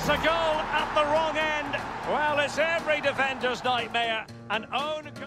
It's a goal at the wrong end. Well, it's every defender's nightmare. An own goal.